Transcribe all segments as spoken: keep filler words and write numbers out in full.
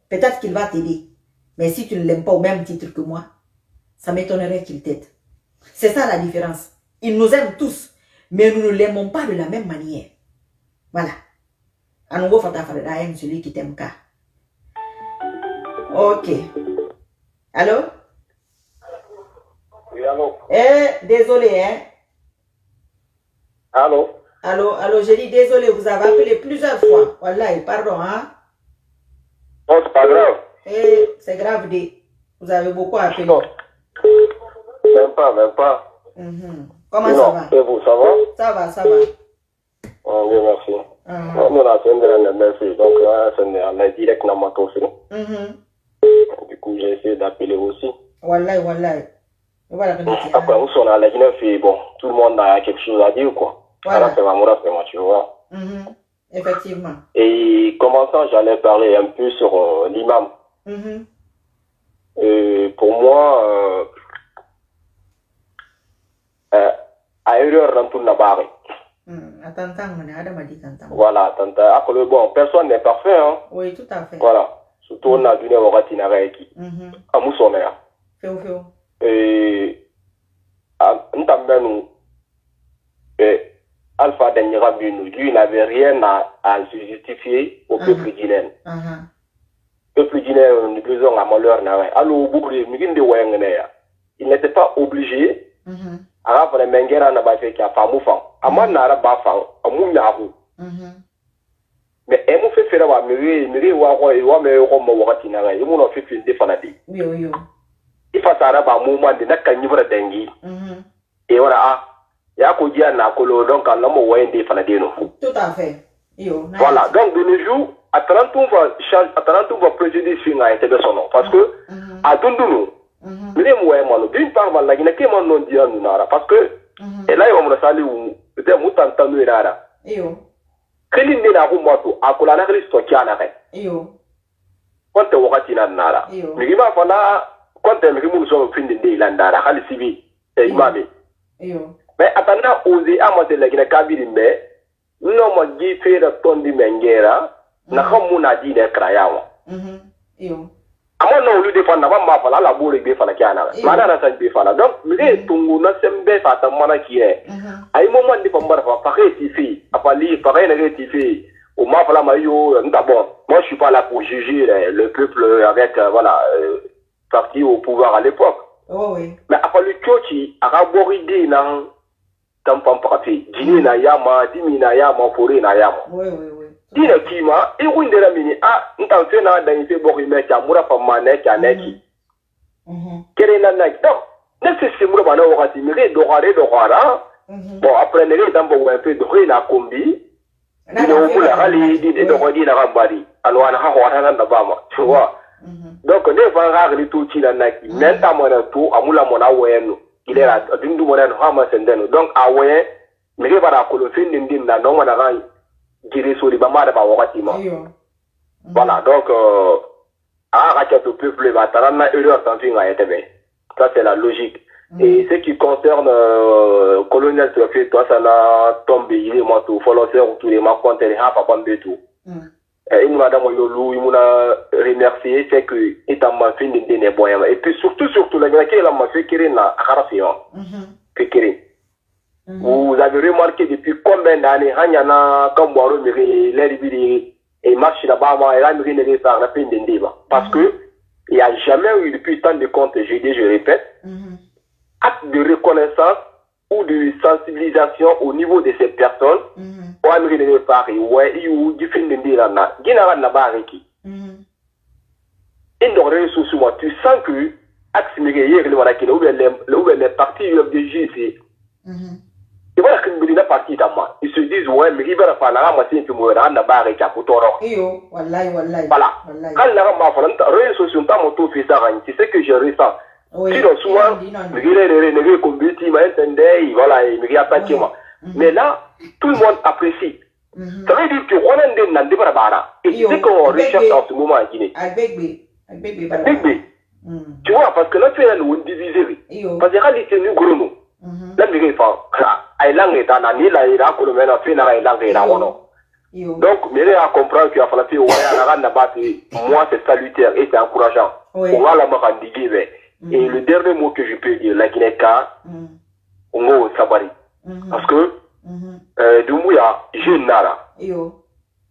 peut-être qu'il va t'aider. Mais si tu ne l'aimes pas au même titre que moi, ça m'étonnerait qu'il t'aide. C'est ça la différence. Il nous aime tous, mais nous ne l'aimons pas de la même manière. Voilà. À nouveau, Fata Fareda aime celui qui t'aime car. Ok. Allô? Oui, allô? Eh, désolé, hein? Allô? Allô, allô, j'ai dit désolé, vous avez appelé plusieurs fois. Voilà, pardon, hein? Non, c'est pas grave. Eh, c'est grave, dit. Vous avez beaucoup appelé. Non. Même pas, même pas. Mm-hmm. Comment non, ça va? Et vous, ça va? Ça va, ça va. Oh, oui, merci. Mm-hmm. Non, nous, on a fait une merci. Donc, on a direct dans ma tour. Mm-hmm. Du coup, j'ai essayé d'appeler aussi. Wallahi, wallahi. Voilà, après, on s'en a la Guinée fait, bon, tout le monde a quelque chose à dire, quoi. Voilà. Alors, c'est vraiment, c'est moi, tu vois. Mm-hmm. Effectivement. Et commençant, j'allais parler un peu sur euh, l'imam. Mm-hmm. Et pour moi, euh, euh, à erreur dans tout le barre. Voilà, bon, personne n'est parfait, hein. Oui, tout à fait. Voilà, surtout on a vu les Ratinara qui. À Moussonner. Féo, féo. Et nous avons Alpha Daniela Bunu, lui n'avait rien à, à se justifier au peuple guinéen. Le peuple guinéen, nous faisons à malheur. Alors, il n'était pas obligé à faire les mengera na bafe qui a fait moufan. Aman na bafan, amun yahu. Mais elle m'a fait faire wa miri, miri wa wa wa me ko mo wakati na ga, imu no fi fi de fanati. Oui, oui, oui. Il faut ça ba mouvement de nakka nyivra dengi. Et voilà ah, ya ko dia na ko lo donc la mo wa de fanati no. Tout à fait. Yo. Voilà, donc de nos jours, à trente on va change, à trente on va préjudice sur la de son nom parce que à Dundunu d'une part, la Guinée qui m'a non dit à nous parce que et là il va me saluer ou peut-être mouton tanu nara. Yo. Quel est la roue moto à quoi la nagri stocké à l'arrêt. Yo. Quand tu vois qu'il nara. Mais il va falloir quand tu me remontes sur le fin de l'Ilandara, à l'I et imamé. Yo. Mais attendant oser à moi de la Guinée Kabiri mais non moi dit faire le ton de Mengera n'a pas mon a dit les crayons. Yo. Ama no lu defanda ba ma fala la bore be fala kiana mana na san be fala donc mire tungu na sembe fata mana kiye ay moment di pambar fa fa ti fi apali fa na ti fi au ma fala ma yo bon moi je suis pas là pour juger le peuple avec euh, voilà euh, parti au pouvoir à l'époque. Oh oui. Mais apali chochi araboride na tampam parti dini na yama dimi na yama fori na yama. Oui oui oui. Dina kima, et où est la mini? Ah, nous t'en fait dans les faits borimé qui a moura pas mané qui a neki. Quel est la nek? Donc, ne sais si moura pas n'a pas timé, d'orare, d'orara. Bon, après, les gens vont un peu d'oré la combi. Ils ont voulu aller dire d'oradi la rambari. Alors, on a un an d'abama, tu vois. Donc, on est vraiment rare les tout qui n'a neki. Maintenant, mon tout, à moula mon aouyen, il est là, d'une du monen, rama sendeno. Donc, aouyen, mais il va la colofine d'une na non, on a rien. Voilà, donc, euh, à le peuple, ça c'est la logique. Mm -hmm. Et ce qui concerne euh, colonial surface, toi, ça l'a tombé, il est mort, il faut le faire, tous les mois, quand il y a pas de tout. Il m'a remercié, c'est que il m'a fait une dénébroyance. Et puis surtout, surtout, la guerre qu'il m'a fait créer la Harafion. Que créer. Vous avez remarqué depuis combien d'années, Hanyana, Kambouaro, Miri, et marche là-bas, et là, Miri n'est pas rapide d'un débat. Parce que, il n'y a jamais eu depuis tant de comptes, je dis, je répète, acte de reconnaissance ou de sensibilisation au niveau de ces personnes, ou Miri n'est pas, ouais, ou du fin d'un débat, Guinara n'a pas arrêté. Et dans les réseaux sociaux, tu sens que, acte Miri, ou les partis de J C, ils vont la partie d'amant. Ils se disent, ouais, mais il va faire la ramasse et puis on va la barre et capotoro. Voilà. Quand la ramasse, les réseaux sociaux, c'est ce que je ressens. Sinon, souvent, il est combattu, voilà, il a attaqué moi. Mais là, tout le monde apprécie. Ça veut dire que on a des nan de barabara. Et c'est ce qu'on recherche en ce moment à Guinée. Avec B. Tu vois, parce que là, tu es nous divisé. Parce que réalité, nous gros. La mairie fa ai langue ta na ni la ira ko me na fi na ai langue ira wono Donc, mais à comprendre qu'il a fallu faire moi c'est salutaire et c'est encourageant. Oui. On a la marandiguée. Mm. Et le dernier mot que je peux dire, la Guinée-Ka, mm. on va au Sabari. Mm. Parce que, mm. euh, Dumouya, j'ai une nara. Yo.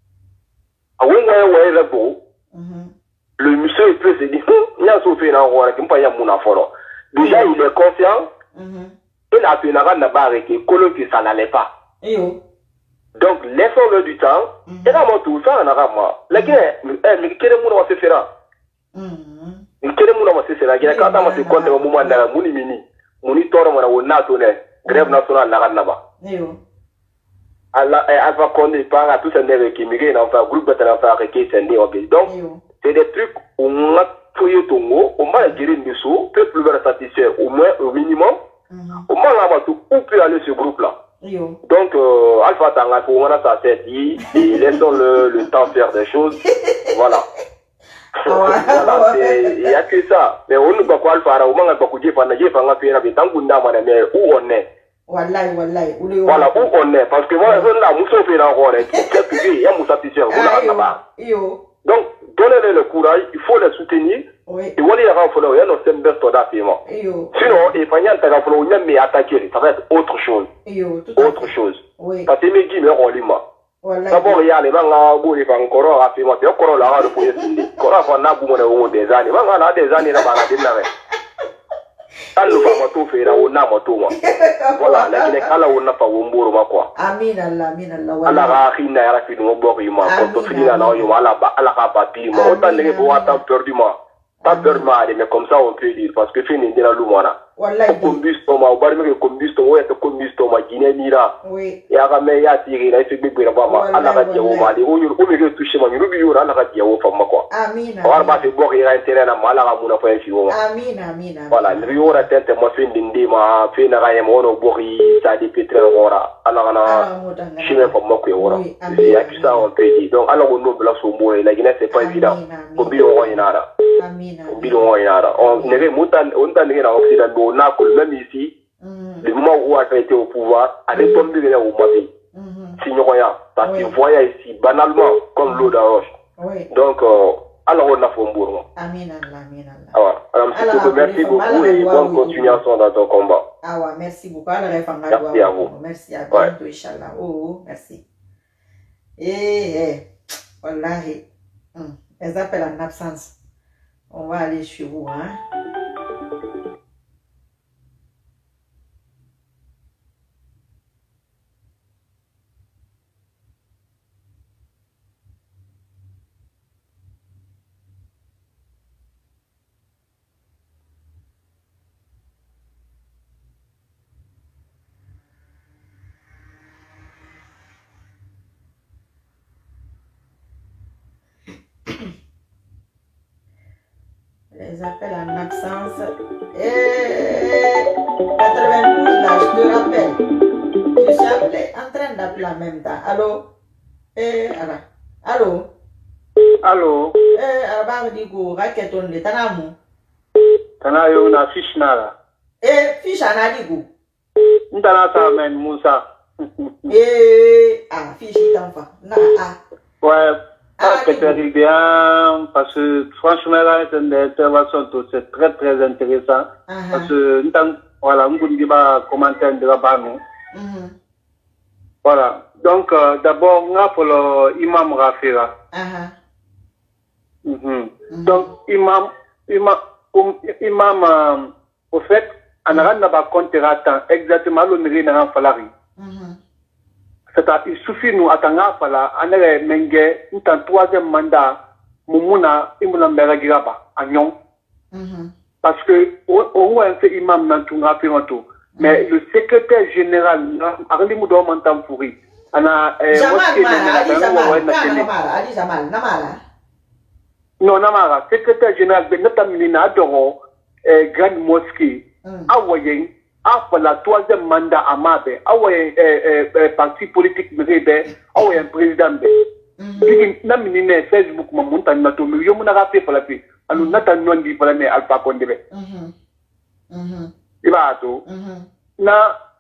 Ah oui, ouais, ouais, là, beau. Le monsieur, il peut se dire, il y a un souffle dans le roi, qui n'a pas mon affaire. Déjà, il est conscient. Il a pu n'a pas arrêté, que ça n'allait pas. Yo. Donc, laissons-le du temps. Et là, moi, tout ça, on a ramené. La Guinée, mais quel est le monde va se faire? Quel est le monde va se faire? La Guinée, quand on se compte, au moment où on est mini, on est tourné, on a tourné, grève nationale, on a ramené. Alpha Condé parle à tous ces nègres qui migrent dans un groupe de travail qui s'est dit. Donc, c'est des trucs où on a trouvé ton mot, on va gérer une dessous, peut plus vers satisfaire au moins au minimum. Au moins, on va tout, où peut aller ce groupe-là. Yo. Donc, euh, Alpha Tanga, pour moi, ça s'est dit, et laissons le, le temps faire des choses. Voilà. Voilà, il n'y a que ça. Mais on ne peut pas Alpha, au moins, on peut dire, on a mais où on est. Wallahi, wallahi. Voilà, où on est. Parce que moi, je suis là, je suis là, je suis là, je suis là. Donc, donnez-les le courage, il faut les soutenir. Oui. Et voilà, il y a un follow, il y a un semble d'affaires. Sinon, il faut y avoir un follow, mais attaquer, ça va être autre chose. Autre chose. Oui. Parce que mes guillemets, on l'ima. D'abord, il y a les gens qui ont encore à faire, il y a encore là, le poulet, il y a encore des années, il y a des années là-bas, il y a des années. Allo fa mato fe na wona mato ma voilà lakini kala wona fa womboro ma kwa amin Allah amin Allah wala ala ga khina ya rafi no bo ma ko to fina na yo ala ba ala ka ba bi ma autant de bo attend perdu ma pas perdu ma mais comme ça on peut dire parce que fini de la lumana wallahi kombisto ma bar me kombisto o ya to kombisto ma Guinée mira oui ya ga me ya tiri na se bebe na ba ma ala ga je o ma de o yo o me ke toucher ma yo bi yo ala ga je o fa ma kwa amin wa ba se bo ya intérêt na ma ala ga muna fa fi o amin amin voilà le yo ra tente ma fin dindi ma fin na ga ya mo no bo ri ça de pétrole ora ala ga na chime fa ma ko ora il y a que ça on peut dire donc ala go no bla so mo la Guinée c'est pas évident ko bi o inara amin ko bi o inara on ne mutan on tan ne na occident on a même ici, mm. le moment où on a été au pouvoir, on est tombé au Mali. Si nous voyons, parce qu'ils voyaient ici banalement comme l'eau d'arroche. Oui. Donc, euh, alors on a fait un bourreau. Amin Allah, amin Allah. Alors, alors merci beaucoup et bonne continuation dans ton combat. Ah ouais, merci beaucoup. Alors, merci à vous. Merci à bientôt, Inch'Allah. Oh, merci. Eh, eh, wallahi, les appels en absence. On va aller chez vous, hein. Les appels en absence. Et quatre-vingt-douze là, je te rappelle. Je suis appelé, en train d'appeler en même temps. Allô? Eh, alors. Allô? Allô? Eh, alors, digo, raqueton le tanamu. Tanayo na fish nara. Eh, fish anadigo. Ntana sa men Moussa. Eh, ah, fish itanfa. Na, ah. Ouais. Ah, c'est très bien, parce que franchement, là, c'est une intervention, c'est très très intéressant. Uh -huh. Parce que, voilà, on dit pas commentaire de la nous. Uh -huh. Voilà. Donc, euh, d'abord, on a pour l'imam Rafira. Uh -huh. Mm -hmm. Uh -huh. Donc, imam, imam, um, imam, euh, au fait, on n'a pas compté exactement le mérite dans la falari. Il suffit nous attendre fala anere menge un troisième mandat mumuna imuna mberagira agnon parce que on a fait imam dans tout rapidement mais le secrétaire général arli mudo mantam pourri ana mosquée Ali Jamal namara non namara secrétaire général de notamina adoro grande mosquée awoyen après la troisième mandat à Mabe, awoyen parti politique Mrebe, awoyen président be. Bigi na minine Facebook ma monta na to mi yo muna rappel pour la vie. Anu nata nondi pour la ne Alpha Condé be. Mhm. Mhm. Iba to. Mhm. Na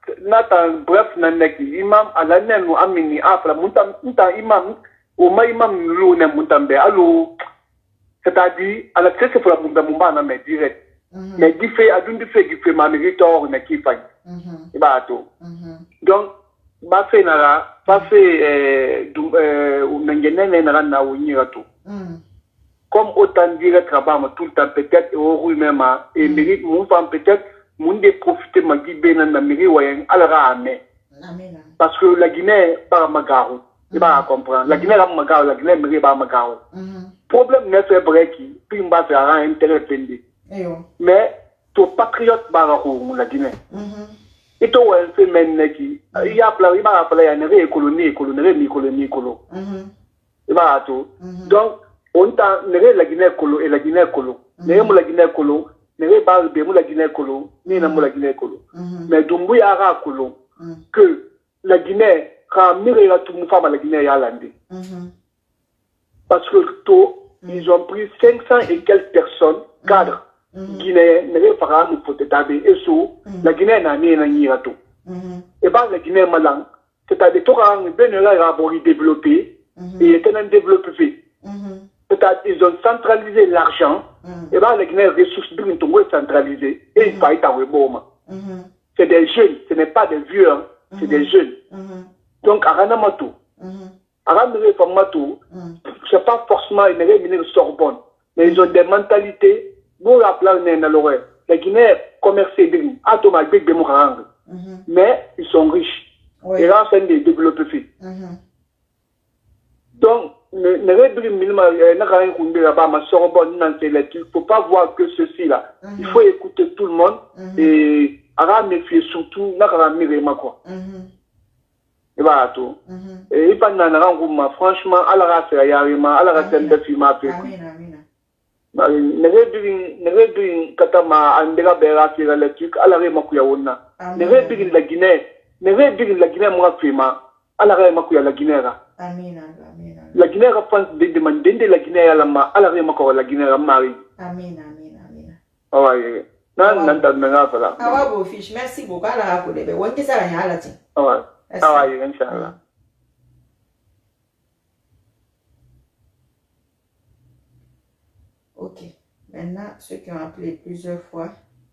Nathan, bref, Naneki, Imam, Alanen ou Amini, Afla, Moutam, Imam, ou Ma Imam Lou, Moutambe, Allo, c'est-à-dire, à la cesse pour la Moumba, mais direct. Mais du fait, à d'une fait, du fait, ma méritoire, une équipe, et bah, tout. Donc, bah, fait, nara, pas fait, euh, ou n'engagez nara, na ou n'y a tout. Comme autant dire travail, tout le temps, peut-être, au rouille même, et mérite, mon femme, peut-être, mon dé profiter, ma guide, ben, na mérite, ou un, à la rame. Parce que la Guinée, par Magarou, il va comprendre. La Guinée, la Magarou, la Guinée, mérite, par Magarou. Problème n'est pas vrai qui, puis on va faire un intérêt pendé. Mais, ton patriote, Bararou, la Guinée. Et toi, un phénomène qui, il y a plein, il va appeler un récolonie, colonie, colonie, colonie. Il va tout. Donc, on t'a néré la Guinée colo et la Guinée colo. Néré la Guinée colo, néré bar de la Guinée colo, ni na la Guinée colo. Mais Dumbuya ara colo, que la Guinée, quand miré la tout femme à la Guinée yalandi. Parce que tout, ils ont pris cinq cents et quelques personnes, cadres, guinéens, néré par nous faut t'établir, et sous, la Guinée n'a ni n'a ni à tout. Et bah la Guinée malang, c'est-à-dire tout quand ben là il a développé, et était un développé. C'est-à-dire qu'ils ont centralisé l'argent, et bien les Guinéens ressources bien centralisées, et ils paient à Weboma. C'est des jeunes, ce n'est pas des vieux, hein, c'est des jeunes. Donc, à Ranamatou, à Ranamatou, ce n'est pas forcément une réunion Sorbonne, mais ils ont des mentalités, pour la plan les Guinéens commercent bien, automatiquement, bien mourant, mais ils sont riches, et là, c'est des développés. Donc, ne faut pas voir que ceci là. Il faut écouter tout le monde et à méfier surtout quoi. Et voilà tout. Et il franchement, à la race, il y a à la race de film à faire. Ne réduit Katama, Andela Bera, qui est la truc, à la Remakuyaona. Ne réduit la Guinée, ne réduit la Guinée, moi, Fima, à la Remakuya la Guinée. La Guinée pense de demander de la Guinée à la ma, à la Remakuya la Guinée à Marie. Amen, amen, amen. Ah ouais. Non, non, non, non, non. Ah ouais, beau fiche, merci beaucoup. À la rapide, mais on dit ça, il y a la tienne. Ah ouais. Ah ouais, Inch'Allah. Ok. Maintenant, ceux qui ont appelé plusieurs fois,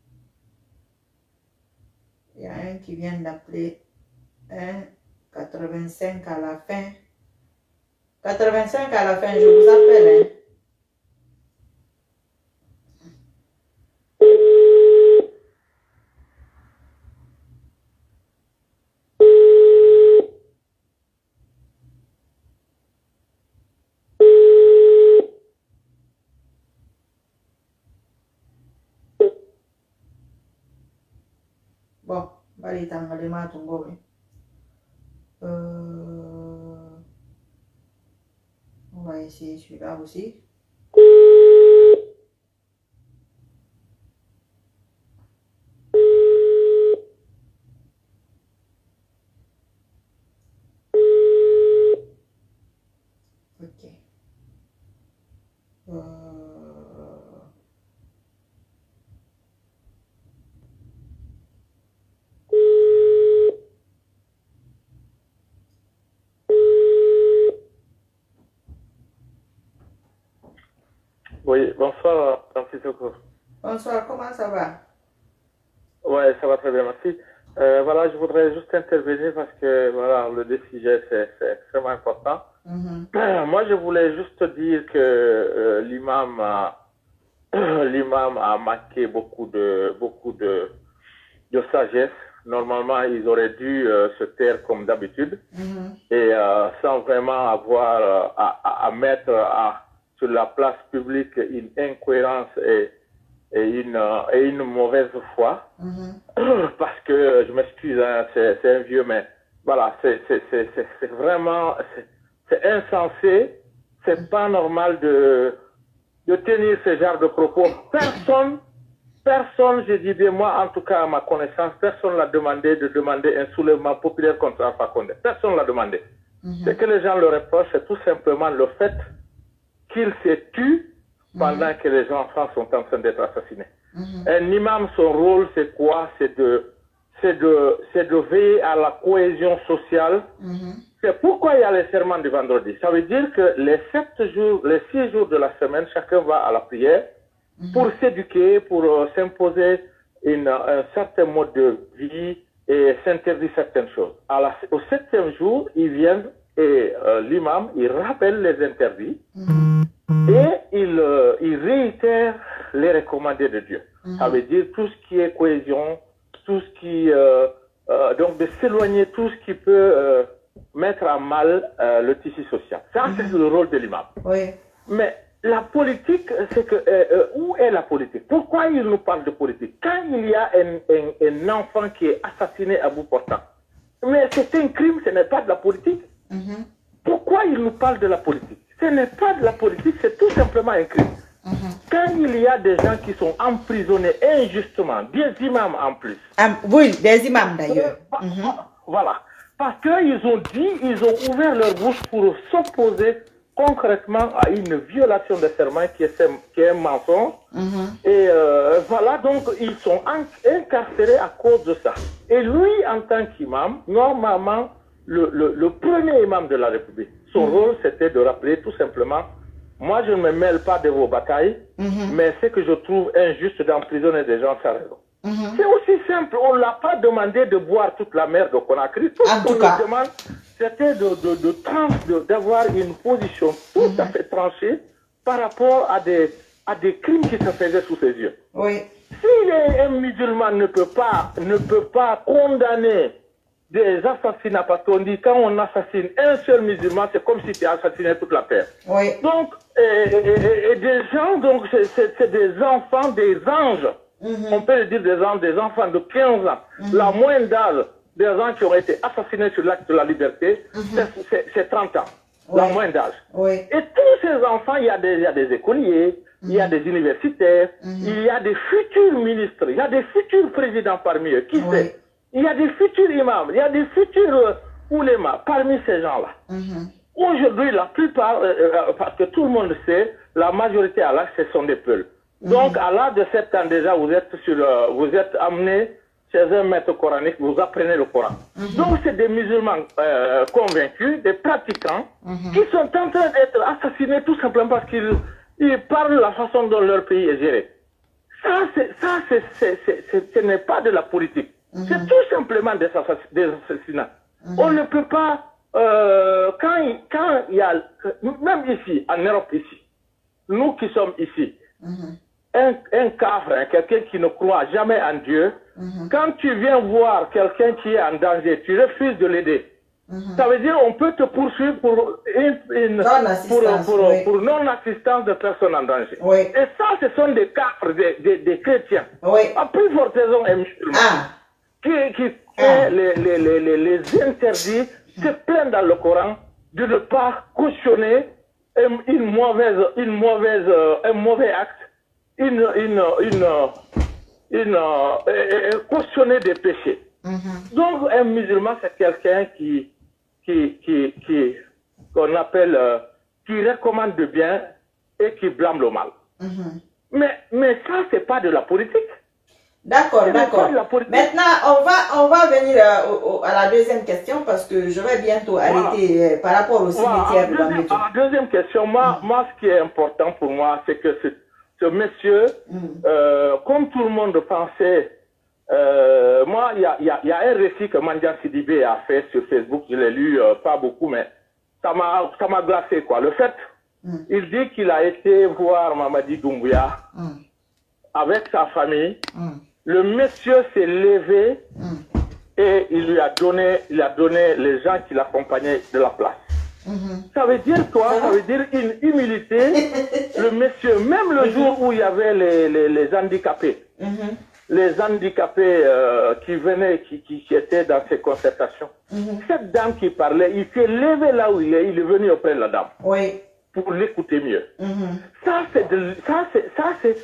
il y a un qui vient d'appeler un quatre-vingt-cinq à la fin. quatre-vingt-cinq à la fin, je vous appelle. Hein. Bon, bari tangale ma tungo. Euh, on va essayer celui-là aussi. Ok. Euh, Oui, bonsoir, Francis Soko. Bonsoir, comment ça va? Ouais, ça va très bien, merci. Euh, voilà, je voudrais juste intervenir parce que voilà, le deux sujets, c'est extrêmement important. Mm-hmm. Moi, je voulais juste dire que euh, l'imam a, l'imam a manqué beaucoup de, beaucoup de, de sagesse. Normalement, ils auraient dû euh, se taire comme d'habitude mm-hmm. et euh, sans vraiment avoir euh, à, à, à mettre à sur la place publique une incohérence et, et, une, et une mauvaise foi. Mm-hmm. Parce que, je m'excuse, hein, c'est un vieux, mais voilà, c'est vraiment, c'est insensé, c'est pas normal de, de tenir ce genre de propos. Personne, personne, je dis bien moi, en tout cas à ma connaissance, personne l'a demandé de demander un soulèvement populaire contre Alpha Condé. Personne l'a demandé. Mm-hmm. Ce que les gens le reprochent, c'est tout simplement le fait qu'il se tue pendant mmh. que les enfants sont en train d'être assassinés. Mmh. Un imam, son rôle, c'est quoi? C'est de, c'est de, c'est de veiller à la cohésion sociale. Mm-hmm. C'est pourquoi il y a les serments du vendredi. Ça veut dire que les sept jours, les six jours de la semaine, chacun va à la prière mm-hmm. pour s'éduquer, pour euh, s'imposer une, un certain mode de vie et s'interdire certaines choses. À la, au septième jour, ils viennent et euh, l'imam, il rappelle les interdits mm-hmm. et il, euh, il réitère les recommandés de Dieu. Mm-hmm. Ça veut dire tout ce qui est cohésion, tout ce qui... Euh, euh, donc de s'éloigner, tout ce qui peut euh, mettre à mal euh, le tissu social. Ça, mm-hmm. c'est le rôle de l'imam. Oui. Mais la politique, c'est que... Euh, euh, où est la politique? Pourquoi il nous parle de politique? Quand il y a un, un, un enfant qui est assassiné à bout portant, mais c'est un crime, ce n'est pas de la politique. Mm-hmm. Pourquoi il nous parle de la politique? Ce n'est pas de la politique, c'est tout simplement un crime. Mm-hmm. Quand il y a des gens qui sont emprisonnés injustement, des imams en plus. Um, oui, des imams d'ailleurs. Euh, mm-hmm. Voilà. Parce qu'ils ont dit, ils ont ouvert leur bouche pour s'opposer concrètement à une violation de serment qui est, qui est un mensonge. Mm-hmm. Et euh, voilà, donc ils sont incarcérés à cause de ça. Et lui, en tant qu'imam, normalement, le, le, le premier imam de la République, son mm-hmm. rôle, c'était de rappeler tout simplement: moi, je ne me mêle pas de vos batailles, mm-hmm. mais c'est que je trouve injuste d'emprisonner des gens sans raison. Mm-hmm. C'est aussi simple. On ne l'a pas demandé de boire toute la merde qu'on a créée. Tout ce qu'on lui demande, c'était de, de, de trans, d'avoir une position tout mm-hmm. à fait tranchée par rapport à des, à des crimes qui se faisaient sous ses yeux. Oui. Si les, un musulman ne peut pas, ne peut pas condamner des assassinats, parce qu'on dit quand on assassine un seul musulman, c'est comme si tu assassinais toute la terre. Oui. Donc, et, et, et des gens, donc c'est des enfants, des anges. Mm-hmm. On peut le dire des anges, des enfants de quinze ans. Mm-hmm. La moyenne d'âge des gens qui ont été assassinés sur l'acte de la liberté, mm-hmm. c'est trente ans. Oui. La moyenne d'âge. Oui. Et tous ces enfants, il y a des, il y a des écoliers, mm-hmm. il y a des universitaires, mm-hmm. il y a des futurs ministres, il y a des futurs présidents parmi eux. Qui oui. sait? Il y a des futurs imams, il y a des futurs euh, oulémas parmi ces gens-là. Mm-hmm. Aujourd'hui, la plupart, euh, euh, parce que tout le monde sait, la majorité à l'âge, ce sont des peuls. Mm-hmm. Donc, à l'âge de sept ans déjà, vous êtes, sur, euh, vous êtes amené chez un maître coranique, vous apprenez le Coran. Mm-hmm. Donc, c'est des musulmans euh, convaincus, des pratiquants, mm-hmm. qui sont en train d'être assassinés tout simplement parce qu'ils ils parlent de la façon dont leur pays est géré. Ça, ça c'est, c'est, c'est, c'est, ce n'est pas de la politique. Mm-hmm. C'est tout simplement des, assass des assassinats. Mm-hmm. On ne peut pas, euh, quand, il, quand il y a, même ici, en Europe ici, nous qui sommes ici, mm-hmm. un, un cafre, hein, quelqu'un qui ne croit jamais en Dieu, mm-hmm. quand tu viens voir quelqu'un qui est en danger, tu refuses de l'aider. Mm-hmm. Ça veut dire on peut te poursuivre pour, une, une, pour, pour, oui. pour non-assistance de personnes en danger. Oui. Et ça, ce sont des cafres, des, des, des chrétiens. Oui. À plus forte raison, un musulman. Ah. Qui, qui ah. fait les, les, les, les, les interdits, se plaint dans le Coran de ne pas cautionner une, une mauvaise, une mauvaise, un mauvais acte, une, une, une, une, une euh, cautionner des péchés. Mm-hmm. Donc, un musulman, c'est quelqu'un qui, qui, qui, qui, qu'on appelle, euh, qui recommande le bien et qui blâme le mal. Mm-hmm. Mais, mais ça, c'est pas de la politique. D'accord, d'accord. Maintenant, on va, on va venir à, au, à la deuxième question parce que je vais bientôt voilà. arrêter euh, par rapport au cimetière voilà. de Bambeto. La deuxième question, moi, mm. moi, ce qui est important pour moi, c'est que ce, ce monsieur, mm. euh, comme tout le monde pensait, euh, moi, il y a, y, a, y a un récit que Mandian Sidibé a fait sur Facebook, je l'ai lu, euh, pas beaucoup, mais ça m'a, ça m'a glacé, quoi. Le fait, mm. il dit qu'il a été voir Mamadi Doumbouya mm. avec sa famille. Mm. Le monsieur s'est levé mm. et il lui a donné, il a donné les gens qui l'accompagnaient de la place. Mm-hmm. Ça veut dire quoi? Ça veut dire une humilité. Le monsieur, même le mm-hmm. jour où il y avait les, les, les handicapés, mm-hmm. les handicapés euh, qui venaient, qui, qui, qui étaient dans ces concertations, mm-hmm. cette dame qui parlait, il s'est levé là où il est, il est venu auprès de la dame. Oui. Pour l'écouter mieux. Mm-hmm. Ça, c'est de, ça, c'est, ça, c'est,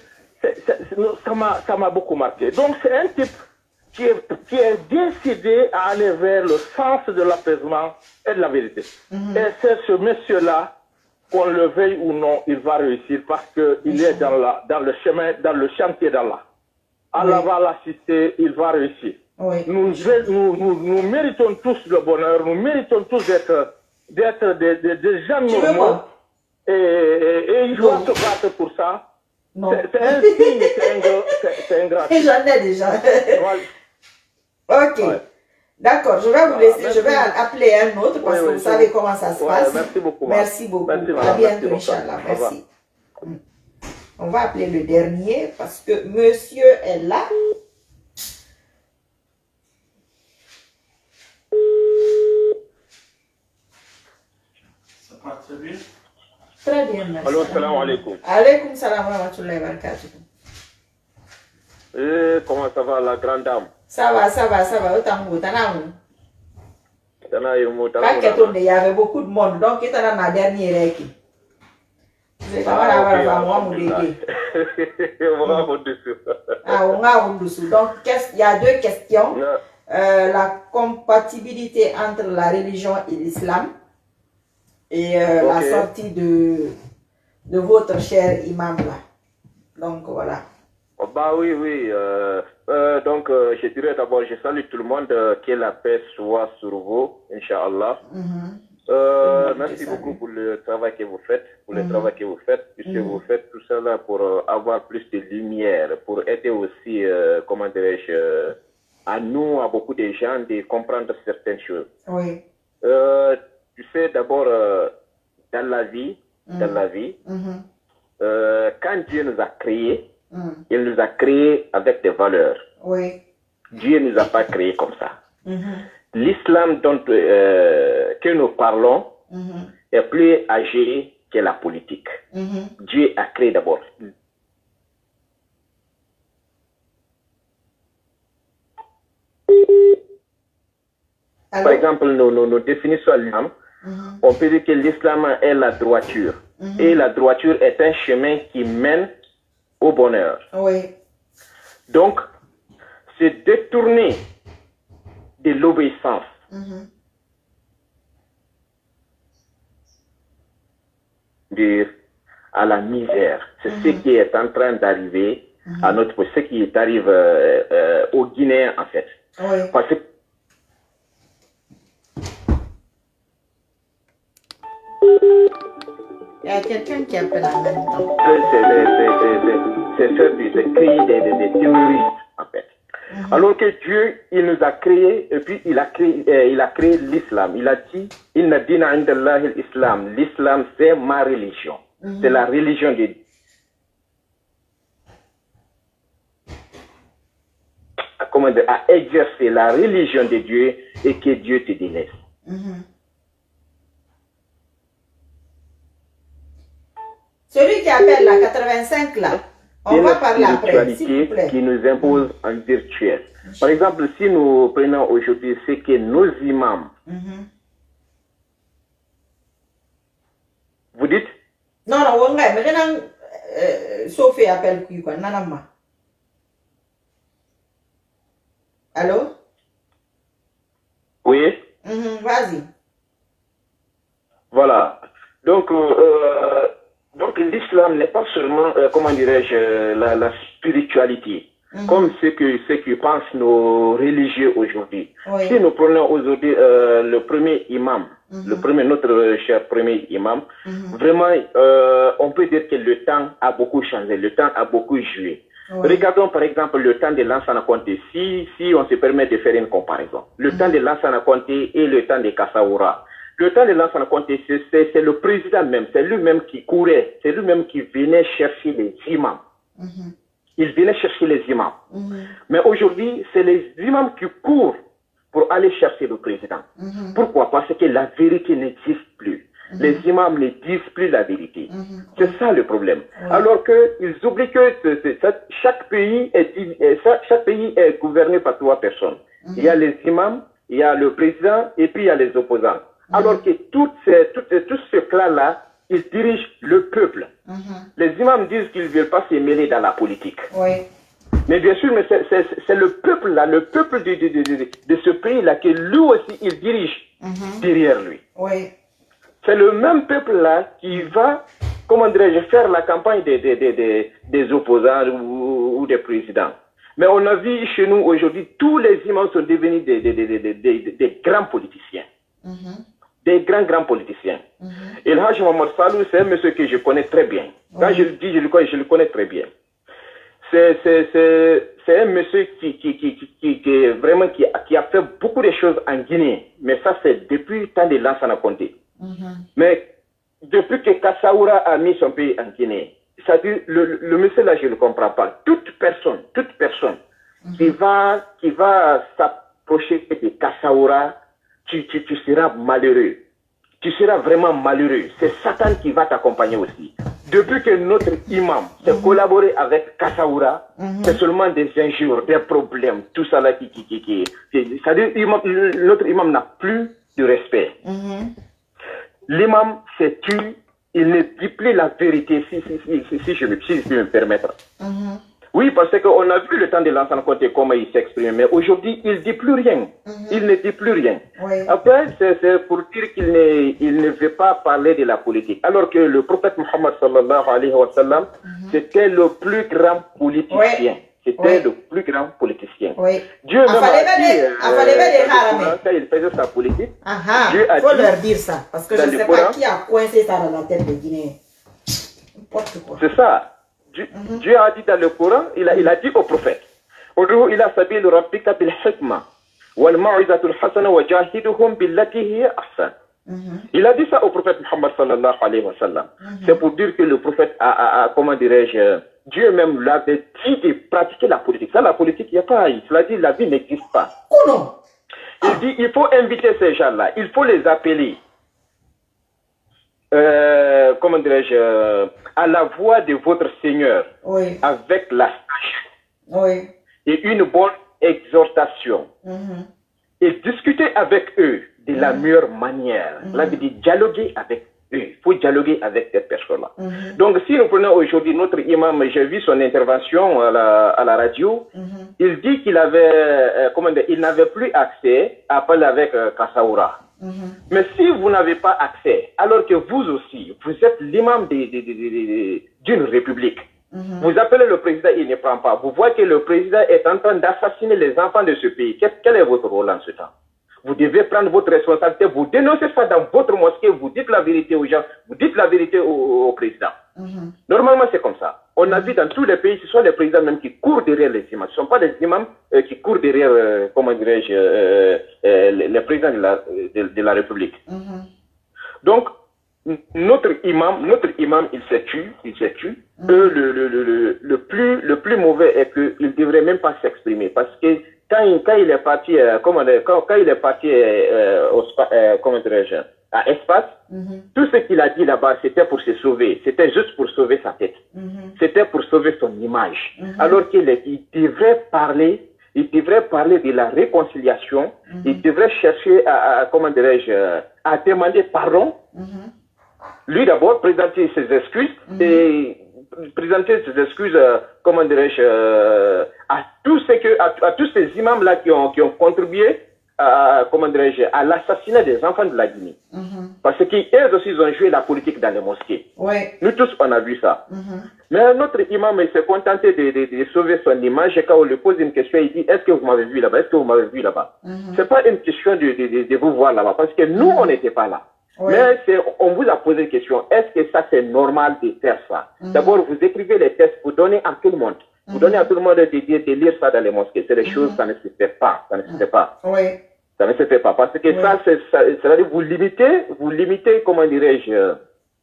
ça m'a beaucoup marqué. Donc c'est un type qui est, qui est décidé à aller vers le sens de l'apaisement et de la vérité. Mm-hmm. Et c'est ce monsieur-là, qu'on le veuille ou non, il va réussir parce qu'il mm-hmm. est dans, la, dans le chemin, dans le chantier d'Allah. Allah oui. va l'assister, il va réussir. Oui. Nous, nous, nous, nous méritons tous le bonheur, nous méritons tous d'être des, des, des gens normaux. Et, et, et il doit se battre pour ça. C'est un signe, c'est ingrat. Et j'en ai déjà. Ok. Ouais. D'accord, je vais vous laisser, merci. Je vais appeler un autre parce oui, que oui, vous savez comment ça se ouais, passe. Merci beaucoup. Merci beaucoup. Merci, à bientôt, Inch'Allah. Merci. On va appeler le dernier parce que monsieur est là. Ça part très bien. Très bien, merci. Allô, salam alaikum. Alaikum salam wa rahmatullahi wa barakatuh. Eh, comment ça va, la grande dame? Ça va, ça va, ça va. Autant vous, t'en as où? T'en as où? Il y avait beaucoup de monde, donc il y a ma dernière équipe. C'est comment la va faire moi, mon bébé? Ah, on a un dessous. Donc, il y a deux questions. Euh, la compatibilité entre la religion et l'islam et euh, okay. La sortie de, de votre cher imam là. Donc, voilà. Oh, bah oui, oui. Euh, euh, donc, euh, je dirais d'abord, je salue tout le monde, euh, que la paix soit sur vous, Inch'Allah. Mm-hmm. euh, merci beaucoup pour le travail que vous faites, pour mm-hmm. le travail que vous faites, puisque mm-hmm. vous faites tout cela pour euh, avoir plus de lumière, pour aider aussi, euh, comment dirais-je, euh, à nous, à beaucoup de gens, de comprendre certaines choses. Oui. Euh, tu sais, d'abord, euh, dans la vie, mm-hmm. dans la vie, mm-hmm. euh, quand Dieu nous a créés, Mm. il nous a créés avec des valeurs. Oui. Dieu ne nous a pas créés comme ça. Mm-hmm. L'islam dont euh, que nous parlons mm-hmm. est plus âgé que la politique. Mm-hmm. Dieu a créé d'abord. Par exemple, nous, nous, nous définissons l'islam. Mm-hmm. On peut dire que l'islam est la droiture. Mm-hmm. Et la droiture est un chemin qui mène au bonheur. Oui. Donc, se détourner de l'obéissance. Mm-hmm. de, à la misère. C'est mm-hmm. ce qui est en train d'arriver mm-hmm. à notre, ce qui arrive euh, euh, aux Guinéens en fait. Oui. Parce que il y a quelqu'un qui appelle en même temps. C'est faire du cri des, des, des terroristes, en fait. Mm-hmm. Alors que Dieu, il nous a créé, et puis il a créé, euh, il a créé l'islam. Il a dit, Inna dina indallahi l'islam. L'islam, c'est ma religion. Mm-hmm. C'est la religion de Dieu. Comment dire, à exercer la religion de Dieu et que Dieu te délaisse. Mm-hmm. Celui qui appelle la quatre-vingt-cinq là, on va parler après, s'il vous plaît. Qui nous impose mm-hmm. en virtuel. Par exemple, si nous prenons aujourd'hui ce que nos imams, mm-hmm. vous dites? Non, non, on va, mais maintenant, Sophie appelle qui quoi, nanama. Allô? Oui? Mm-hmm, vas-y. Voilà. Donc, euh, Donc l'islam n'est pas seulement, euh, comment dirais-je, euh, la, la spiritualité, mm-hmm. comme ce que, ce que pensent nos religieux aujourd'hui. Oui. Si nous prenons aujourd'hui euh, le premier imam, mm-hmm. le premier, notre cher premier imam, mm-hmm. vraiment, euh, on peut dire que le temps a beaucoup changé, le temps a beaucoup joué. Oui. Regardons par exemple le temps de Lansana Conté, si, si on se permet de faire une comparaison. Le mm-hmm. temps de Lansana Conté et le temps de Kassaoura. Le temps de Lansana Conté, c'est le président même, c'est lui-même qui courait, c'est lui-même qui venait chercher les imams. Mm-hmm. Il venait chercher les imams. Mm-hmm. Mais aujourd'hui, c'est les imams qui courent pour aller chercher le président. Mm-hmm. Pourquoi? Parce que la vérité n'existe plus. Mm-hmm. Les imams ne disent plus la vérité. Mm-hmm. C'est ça le problème. Mm-hmm. Alors qu'ils oublient que chaque pays est, chaque pays est gouverné par trois personnes. Mm-hmm. Il y a les imams, il y a le président et puis il y a les opposants. Mm-hmm. Alors que tout, ces, tout, tout ce clan-là, ils dirigent le peuple. Mm-hmm. Les imams disent qu'ils ne veulent pas se mêler dans la politique. Oui. Mais bien sûr, mais c'est le peuple-là, le peuple de, de, de, de, de ce pays-là, que lui aussi, il dirige mm-hmm. derrière lui. Oui. C'est le même peuple-là qui va, comment dirais-je, faire la campagne des, des, des, des, des opposants ou, ou des présidents. Mais on a vu chez nous aujourd'hui, tous les imams sont devenus des, des, des, des, des, des, des grands politiciens. Mm-hmm. Des grands, grands politiciens. Mm-hmm. Et Haj Mohamed Salou, c'est un monsieur que je connais très bien. Quand oui. je le dis, je le connais, je le connais très bien. C'est un monsieur qui, qui, qui, qui, qui, est vraiment, qui, qui a fait beaucoup de choses en Guinée. Mais ça, c'est depuis le temps de Lansana Conté. Mm-hmm. Mais depuis que Kassaoura a mis son pays en Guinée, c'est-à-dire, le, le monsieur là, je ne le comprends pas. Toute personne, toute personne mm-hmm. qui va, qui va s'approcher de Kassaoura, tu, tu, tu seras malheureux. Tu seras vraiment malheureux. C'est Satan qui va t'accompagner aussi. Depuis que notre imam s'est mm-hmm. collaboré avec Kassaoura, mm-hmm. c'est seulement des injures, des problèmes, tout ça là qui, qui, qui, qui, qui c'est-à-dire, notre imam n'a plus de respect. Mm-hmm. L'imam s'est tué. Il ne dit plus la vérité, si, si, si, si, si, je, me, si je peux me permettre. Mm-hmm. Oui, parce qu'on a vu le temps de l'ensemble côté comment il s'exprime, mais aujourd'hui, il ne dit plus rien. Mm-hmm. Il ne dit plus rien. Oui. Après, c'est pour dire qu'il ne, il ne veut pas parler de la politique. Alors que le prophète Mohammed sallallahu alayhi wa sallam, mm-hmm. c'était le plus grand politicien. Oui. C'était oui. le plus grand politicien. Oui. Dieu même a dit, euh, euh, quand il faisait sa politique, Aha, Dieu a faut dit, leur dire ça, parce que je ne sais pas qui a coincé ça dans la tête des Guinéens. C'est ça. Dieu, mm-hmm. Dieu a dit dans le Coran, il a, il a dit au prophète, il a sabil rabbika bil hikma wal mau'izatul hasana wa jahiduhum billati hiya ahsan. Il a dit ça au prophète Muhammad sallallahu alayhi wa sallam. Mm-hmm. C'est pour dire que le prophète a, a, a comment dirais-je, Dieu même l'avait dit de pratiquer la politique. Ça, la politique, il n'y a pas. Il a dit, la vie n'existe pas. Oh non. Il dit, il faut inviter ces gens-là. Il faut les appeler. Euh, comment dirais-je, euh, à la voix de votre Seigneur. Oui. Avec la sagesse. Oui. Et une bonne exhortation. Mm-hmm. Et discuter avec eux de mm-hmm. la meilleure manière. Mm-hmm. Là, il dit, dialoguer avec eux. Il faut dialoguer avec cette personne-là. Mm-hmm. Donc, si nous prenons aujourd'hui notre imam, j'ai vu son intervention à la, à la radio, mm-hmm. il dit qu'il avait, euh, comment dire, il n'avait plus accès à parler avec euh, Kassaoura. Mm-hmm. Mais si vous n'avez pas accès, alors que vous aussi, vous êtes l'imam d'une république, mm-hmm. vous appelez le président, il ne prend pas. Vous voyez que le président est en train d'assassiner les enfants de ce pays. Quel, quel est votre rôle en ce temps? Vous devez prendre votre responsabilité, vous dénoncez ça dans votre mosquée, vous dites la vérité aux gens, vous dites la vérité au, au président. Mm-hmm. Normalement, c'est comme ça. On a vu dans tous les pays, ce sont les présidents même qui courent derrière les imams. Ce ne sont pas les imams euh, qui courent derrière, euh, comment dirais-je, euh, euh, les, les présidents de la, de, de la République. Mm-hmm. Donc, notre imam, notre imam, il s'est tué, il s'est tué. Mm-hmm. Eux, le, le, le, le, le, plus, le plus mauvais est qu'il ne devrait même pas s'exprimer parce que Quand il, quand il est parti, euh, comment, quand, quand il est parti euh, au euh, comment dirais-je, à Espace, mm-hmm. tout ce qu'il a dit là-bas, c'était pour se sauver. C'était juste pour sauver sa tête. Mm-hmm. C'était pour sauver son image. Mm-hmm. Alors qu'il il devrait parler, il devrait parler de la réconciliation. Mm-hmm. Il devrait chercher à, à comment dirais-je, à demander pardon. Mm-hmm. Lui d'abord présenter ses excuses mm-hmm. et présenter ses excuses, euh, comment dirais-je, euh, à tous ces que, à, à tous ces imams là qui ont qui ont contribué à, comment dirais-je, à l'assassinat des enfants de la Guinée. Mm-hmm. Parce qu'eux aussi ils ont joué la politique dans les mosquées. Ouais. Nous tous on a vu ça. Mm-hmm. Mais notre imam il s'est contenté de, de, de sauver son image et quand on lui pose une question il dit est-ce que vous m'avez vu là-bas, est-ce que vous m'avez vu là-bas. Mm-hmm. C'est pas une question de, de, de, de vous voir là-bas parce que nous mm-hmm. on n'était pas là. Oui. Mais on vous a posé une question, est-ce que ça c'est normal de faire ça? Mm-hmm. D'abord, vous écrivez les textes, vous donnez à tout le monde. Vous mm-hmm. donnez à tout le monde de, de, de lire ça dans les mosquées. C'est des mm-hmm. choses, ça ne se fait pas. Ça ne se fait pas. Oui. Ça ne se fait pas. Parce que oui. ça, c'est, ça, ça veut dire vous limitez, vous limitez, comment dirais-je,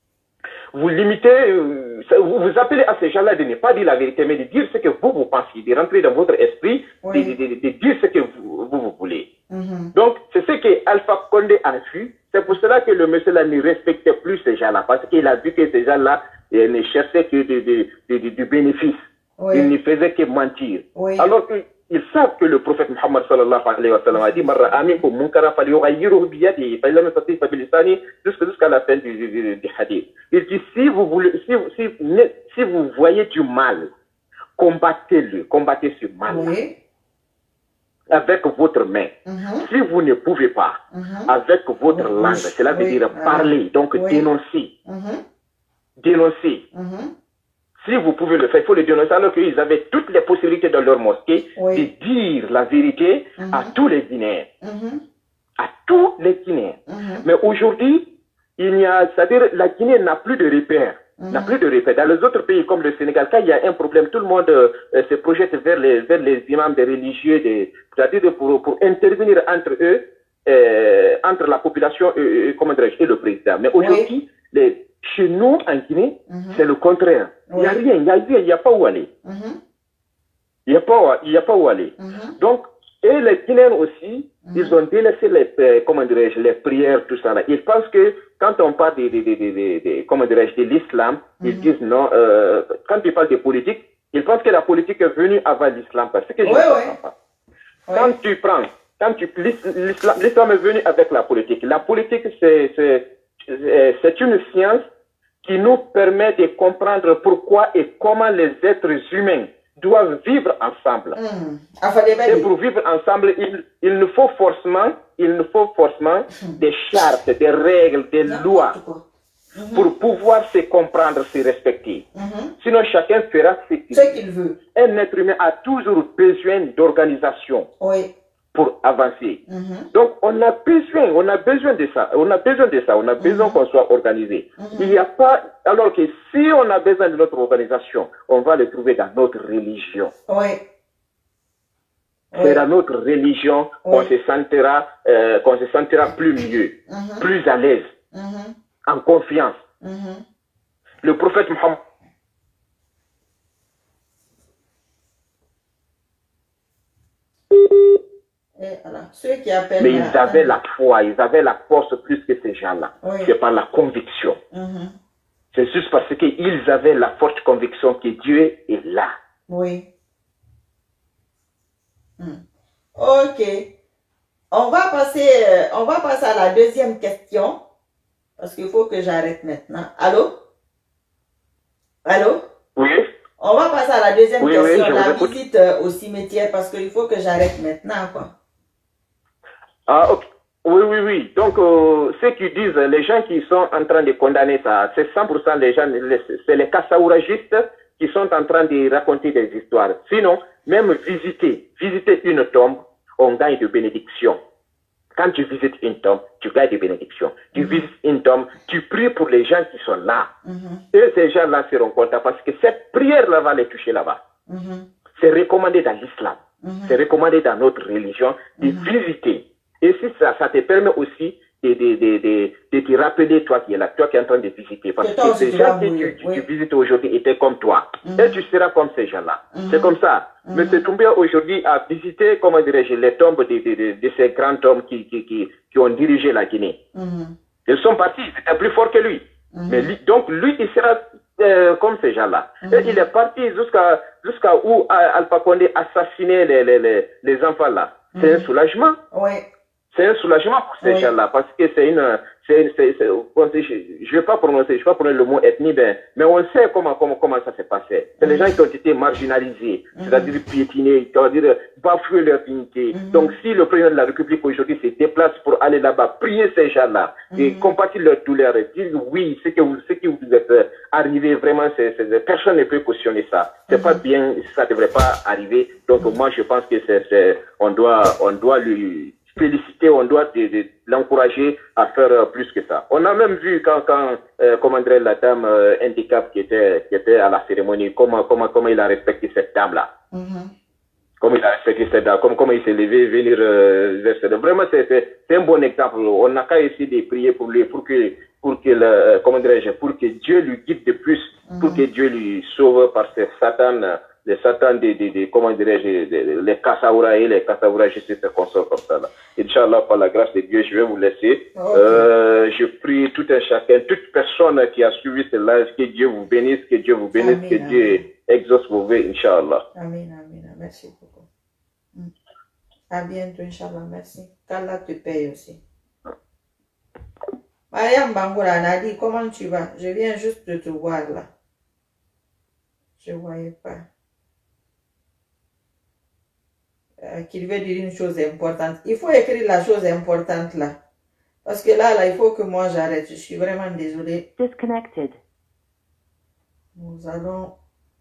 vous limitez, euh, vous, vous appelez à ces gens-là de ne pas dire la vérité, mais de dire ce que vous, vous pensez, de rentrer dans votre esprit, oui. de, de, de, de dire ce que vous, vous, vous voulez. Mm-hmm. Donc, c'est ce que Alpha Condé a vu. C'est pour cela que le monsieur là ne respectait plus ces gens-là, parce qu'il a vu que ces gens-là eh, ne cherchaient que du de, de, de, de bénéfice. Oui. Ils ne faisaient que mentir. Oui. Alors qu'ils ils savent que le prophète Muhammad sallallahu alayhi wa sallam a dit jusqu'à la fin du, du, du, du hadith. Il dit si vous voulez, si, si, si vous voyez du mal, combattez-le, combattez ce mal. Oui. Avec votre main. Mm-hmm. Si vous ne pouvez pas, mm-hmm. avec votre mm-hmm. langue, cela veut oui. dire parler, donc mm-hmm. dénoncer. Mm-hmm. Dénoncer. Mm-hmm. Si vous pouvez le faire, il faut le dénoncer, alors qu'ils avaient toutes les possibilités dans leur mosquée oui. de dire la vérité mm-hmm. à tous les Guinéens. Mm-hmm. À tous les Guinéens. Mm-hmm. Mais aujourd'hui, il n'y a, c'est-à-dire la Guinée n'a plus de repères. Mm-hmm. N'a plus de repères. Dans les autres pays comme le Sénégal, quand il y a un problème, tout le monde euh, se projette vers les, vers les imams des religieux, des, c'est-à-dire pour, pour intervenir entre eux, euh, entre la population et, et, comment dirais-je, et le président. Mais aujourd'hui, oui. les chez nous, en Guinée, mm-hmm. c'est le contraire. Oui. Il n'y a rien, il n'y a rien, il n'y a pas où aller. Mm-hmm. Il n'y a pas, il n'y a pas où aller. Mm-hmm. Donc, et les Guinéens aussi, mm-hmm. ils ont délaissé les, euh, comment dirais-je, les prières, tout ça là. Ils pensent que quand on parle de, de, de, de, de, de comment dirais-je, de l'islam, mm-hmm. ils disent non, euh, quand ils parlent de politique, ils pensent que la politique est venue avant l'islam. Parce que je ne oui, comprends pas. Oui. Quand tu prends, quand tu, l'islam, l'islam est venu avec la politique. La politique, c'est, c'est, c'est une science qui nous permet de comprendre pourquoi et comment les êtres humains doivent vivre ensemble. Mmh. Et pour vivre ensemble, il, il nous faut forcément, il nous faut forcément mmh. des chartes, des règles, des non, lois mmh. pour pouvoir se comprendre, se respecter. Mmh. Sinon, chacun fera ce qu'il qu veut. Un être humain a toujours besoin d'organisation. Oui. Pour avancer. Mm-hmm. Donc, on a besoin, on a besoin de ça, on a besoin de ça, on a besoin mm-hmm. qu'on soit organisé. Mm-hmm. Il n'y a pas, alors que si on a besoin de notre organisation, on va le trouver dans notre religion. Oui. C'est oui. dans notre religion oui. qu'on se sentira, euh, qu'on se sentira plus mieux, mm-hmm. plus à l'aise, mm-hmm. en confiance. Mm-hmm. Le prophète Mohammed Alors, ceux qui appellent mais ils avaient la foi, ils avaient la force plus que ces gens-là. Oui. C'est par la conviction. Mm-hmm. C'est juste parce qu'ils avaient la forte conviction que Dieu est là. Oui. Mm. Ok. On va passer, euh, on va passer à la deuxième question. Parce qu'il faut que j'arrête maintenant. Allô? Allô? Oui. On va passer à la deuxième oui, question, oui, la visite euh, au cimetière, parce qu'il faut que j'arrête maintenant, quoi. Ah, ok. Oui, oui, oui. Donc, euh, ceux qui disent, les gens qui sont en train de condamner ça, c'est cent pour cent les gens, c'est les kassaouragistes qui sont en train de raconter des histoires. Sinon, même visiter, visiter une tombe, on gagne de bénédictions. Quand tu visites une tombe, tu gagnes des bénédictions. Tu mm-hmm. visites une tombe, tu pries pour les gens qui sont là. Mm-hmm. Et ces gens-là seront contents parce que cette prière-là va les toucher là-bas. Mm-hmm. C'est recommandé dans l'islam. Mm-hmm. C'est recommandé dans notre religion de mm-hmm. visiter. Et si ça, ça te permet aussi de, de, de, de, de te rappeler, toi qui es là, toi qui es en train de visiter. Parce que ces gens que tu, tu, oui. tu visites aujourd'hui étaient comme toi. Mm-hmm. Et tu seras comme ces gens-là. Mm-hmm. C'est comme ça. Mm-hmm. M. Doumbia aujourd'hui a visité, comment dirais-je, les tombes de, de, de, de ces grands hommes qui, qui, qui, qui ont dirigé la Guinée. Mm-hmm. Ils sont partis, c'était plus fort que lui. Mm-hmm. Mais lui, donc lui, il sera euh, comme ces gens-là. Mm-hmm. Et il est parti jusqu'à jusqu'à où Alpha Condé assassinait les, les, les, les enfants là. Mm-hmm. C'est un soulagement. Oui. C'est un soulagement pour ces oui. gens-là, parce que c'est une, c'est, c'est, c'est, je ne vais pas prononcer, je vais pas prononcer le mot ethnie, mais, mais on sait comment, comment, comment ça s'est passé. C'est mm-hmm. les gens qui ont été marginalisés, mm-hmm. c'est-à-dire piétinés, c'est-à-dire bafouer leur dignité. Mm-hmm. Donc, si le président de la République aujourd'hui se déplace pour aller là-bas, prier ces gens-là, mm-hmm. et compatir leur douleur, et dire oui, ce que vous, ce que vous êtes arrivé, vraiment, c'est, c'est, personne ne peut cautionner ça. C'est mm-hmm. pas bien, ça ne devrait pas arriver. Donc, mm-hmm. moi, je pense que c'est, c'est, on doit, on doit lui, féliciter, on doit de, de, l'encourager à faire euh, plus que ça. On a même vu quand, quand euh, comment dirait la dame euh, handicap qui était, qui était à la cérémonie, comment, comment, comment il a respecté cette dame-là. Mm-hmm. Comment il a respecté cette dame, comment, comment il s'est levé, venir euh, vers cette dame. Vraiment, c'est, c'est, c'est un bon exemple. On n'a qu'à essayer de prier pour lui, pour que, pour que, le, comment dirais-je, pour que Dieu lui guide de plus, mm-hmm. pour que Dieu lui sauve par ces Satan, les Satan des, des, des, comment dirais-je, les Kassaoura et les Kassaoura, je sais ce qu'on sort comme ça, là. Inch'Allah, par la grâce de Dieu, je vais vous laisser. Okay. Euh, je prie tout un chacun, toute personne qui a suivi ce live, que Dieu vous bénisse, que Dieu vous bénisse, amen, que amen. Dieu exauce vos vœux, Inch'Allah. Amen, amen. Merci beaucoup. À bientôt, Inch'Allah. Merci. Qu'Allah te paye aussi. Mariam Bangoura, Nadi, comment tu vas? Je viens juste de te voir là. Je ne voyais pas. Euh, qu'il veut dire une chose importante. Il faut écrire la chose importante là. Parce que là, là, il faut que moi j'arrête. Je suis vraiment désolée. Disconnected. Nous allons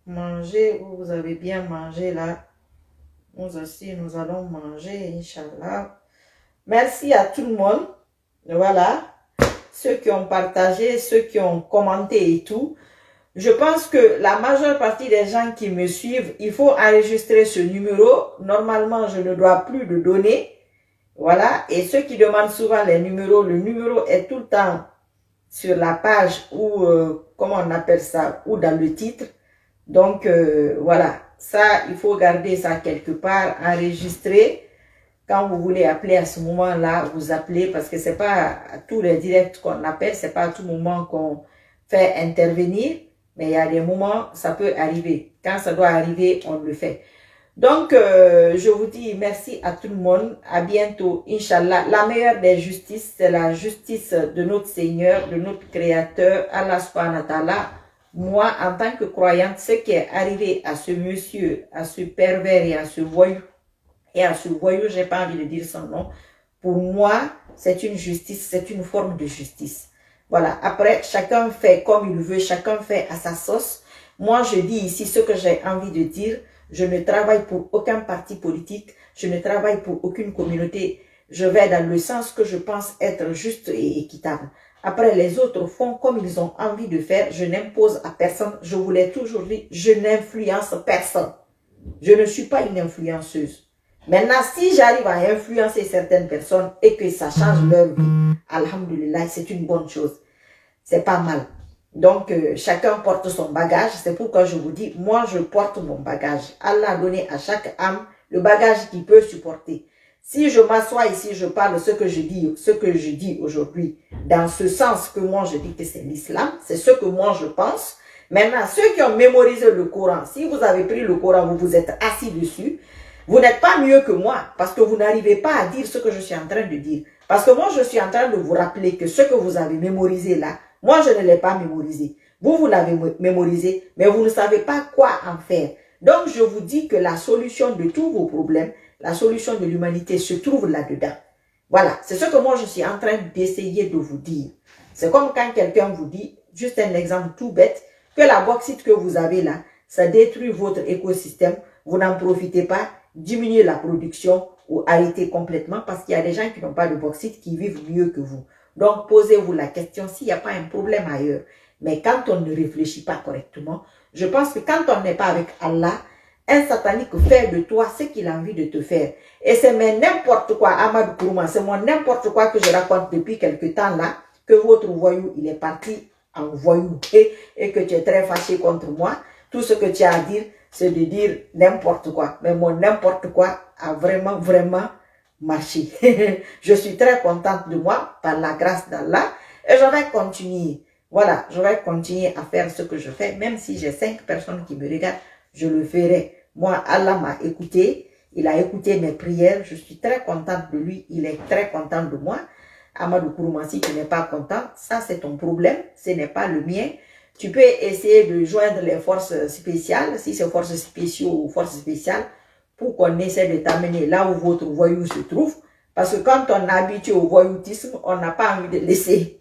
mangé, vous avez bien mangé là. Nous aussi, nous allons manger, Inch'Allah. Merci à tout le monde. Voilà. Ceux qui ont partagé, ceux qui ont commenté et tout. Je pense que la majeure partie des gens qui me suivent, il faut enregistrer ce numéro. Normalement, je ne dois plus le donner. Voilà. Et ceux qui demandent souvent les numéros, le numéro est tout le temps sur la page ou, euh, comment on appelle ça, ou dans le titre. Donc, euh, voilà. Ça, il faut garder ça quelque part, enregistrer. Quand vous voulez appeler à ce moment-là, vous appelez parce que c'est pas à tous les directs qu'on appelle, c'est pas à tout moment qu'on fait intervenir. Mais il y a des moments, ça peut arriver. Quand ça doit arriver, on le fait. Donc, euh, je vous dis merci à tout le monde. À bientôt, Inch'Allah. La meilleure des justices, c'est la justice de notre Seigneur, de notre Créateur, Allah subhanahu wa ta'ala. Moi, en tant que croyante, ce qui est arrivé à ce monsieur, à ce pervers et à ce voyou, et à ce voyou, j'ai pas envie de dire son nom, pour moi, c'est une justice, c'est une forme de justice. Voilà, après, chacun fait comme il veut, chacun fait à sa sauce. Moi, je dis ici ce que j'ai envie de dire. Je ne travaille pour aucun parti politique, je ne travaille pour aucune communauté. Je vais dans le sens que je pense être juste et équitable. Après, les autres font comme ils ont envie de faire. Je n'impose à personne. Je vous l'ai toujours dit, je n'influence personne. Je ne suis pas une influenceuse. Maintenant, si j'arrive à influencer certaines personnes et que ça change leur vie, alhamdulillah, c'est une bonne chose. C'est pas mal. Donc, euh, chacun porte son bagage. C'est pourquoi je vous dis, moi, je porte mon bagage. Allah a donné à chaque âme le bagage qu'il peut supporter. Si je m'assois ici, je parle ce que je dis, ce que je dis aujourd'hui, dans ce sens que moi, je dis que c'est l'islam, c'est ce que moi, je pense. Maintenant, ceux qui ont mémorisé le Coran, si vous avez pris le Coran, vous vous êtes assis dessus, vous n'êtes pas mieux que moi, parce que vous n'arrivez pas à dire ce que je suis en train de dire. Parce que moi, je suis en train de vous rappeler que ce que vous avez mémorisé là, moi, je ne l'ai pas mémorisé. Vous, vous l'avez mémorisé, mais vous ne savez pas quoi en faire. Donc, je vous dis que la solution de tous vos problèmes, la solution de l'humanité se trouve là-dedans. Voilà, c'est ce que moi, je suis en train d'essayer de vous dire. C'est comme quand quelqu'un vous dit, juste un exemple tout bête, que la bauxite que vous avez là, ça détruit votre écosystème, vous n'en profitez pas, diminuer la production ou arrêter complètement parce qu'il y a des gens qui n'ont pas de bauxite qui vivent mieux que vous. Donc, posez-vous la question s'il n'y a pas un problème ailleurs. Mais quand on ne réfléchit pas correctement, je pense que quand on n'est pas avec Allah, un satanique fait de toi ce qu'il a envie de te faire. Et c'est mais n'importe quoi, Amadou Kourouma, c'est moi n'importe quoi que je raconte depuis quelque temps là, que votre voyou, il est parti en voyou et, et que tu es très fâché contre moi. Tout ce que tu as à dire, c'est de dire n'importe quoi. Mais mon n'importe quoi a vraiment, vraiment marché. Je suis très contente de moi, par la grâce d'Allah, et je vais continuer. Voilà, je vais continuer à faire ce que je fais, même si j'ai cinq personnes qui me regardent, je le ferai. Moi, Allah m'a écouté, il a écouté mes prières, je suis très contente de lui, il est très content de moi. Amadou Kourouma, si tu n'es pas content, ça c'est ton problème, ce n'est pas le mien. Tu peux essayer de joindre les forces spéciales, si c'est forces spéciaux ou forces spéciales, pour qu'on essaie de t'amener là où votre voyou se trouve. Parce que quand on est habitué au voyoutisme, on n'a pas envie de laisser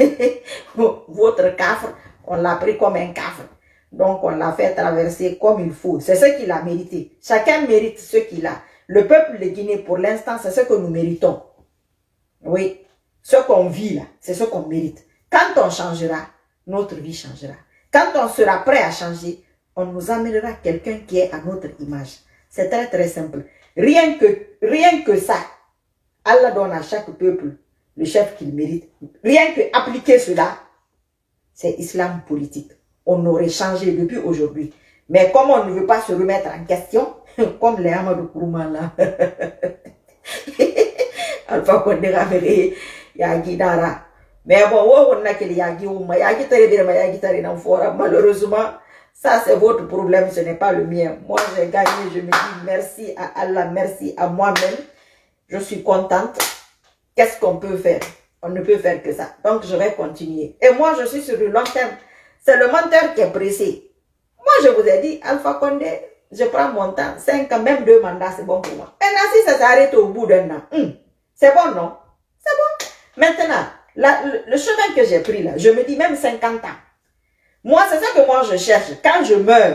votre cafre, on l'a pris comme un cafre. Donc on l'a fait traverser comme il faut. C'est ce qu'il a mérité. Chacun mérite ce qu'il a. Le peuple de Guinée, pour l'instant, c'est ce que nous méritons. Oui, ce qu'on vit là, c'est ce qu'on mérite. Quand on changera, notre vie changera. Quand on sera prêt à changer, on nous amènera quelqu'un qui est à notre image. C'est très très simple. Rien que, rien que ça, Allah donne à chaque peuple le chef qu'il mérite. Rien que appliquer cela, c'est islam politique. On aurait changé depuis aujourd'hui. Mais comme on ne veut pas se remettre en question, comme les Amadou Kourouma là, Alpha Condé Ramere, Yagi Dara. Mais bon, on a que Yagi Ouma, Yagi Tare Birama, Yagi Tare Namfora. Malheureusement, ça c'est votre problème, ce n'est pas le mien. Moi j'ai gagné, je me dis merci à Allah, merci à moi-même. Je suis contente. Qu'est-ce qu'on peut faire? On ne peut faire que ça. Donc je vais continuer. Et moi je suis sur le long terme. C'est le menteur qui est pressé. Moi je vous ai dit, Alpha Condé, je prends mon temps. Cinq ans, même deux mandats, c'est bon pour moi. Maintenant si ça s'arrête au bout d'un an, hum, c'est bon non? C'est bon. Maintenant, la, le, le chemin que j'ai pris là, je me dis même cinquante ans. Moi c'est ça que moi je cherche. Quand je meurs,